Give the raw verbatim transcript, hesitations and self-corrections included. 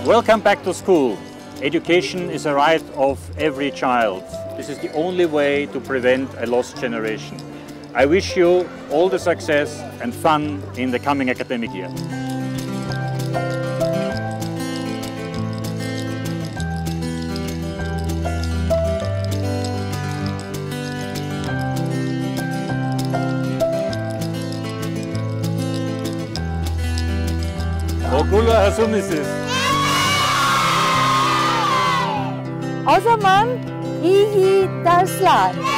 Welcome back to school. Education is a right of every child. This is the only way to prevent a lost generation. I wish you all the success and fun in the coming academic year. Okulu Hasumisis. O zaman iyi dersler.